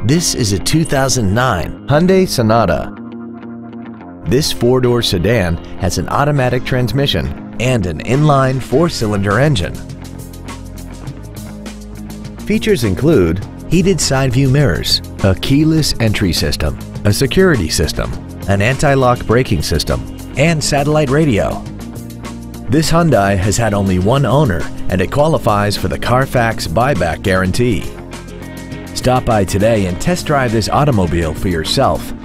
This is a 2009 Hyundai Sonata. This four-door sedan has an automatic transmission and an inline four-cylinder engine. Features include heated side view mirrors, a keyless entry system, a security system, an anti-lock braking system, and satellite radio. This Hyundai has had only one owner and it qualifies for the Carfax buyback guarantee. Stop by today and test drive this automobile for yourself.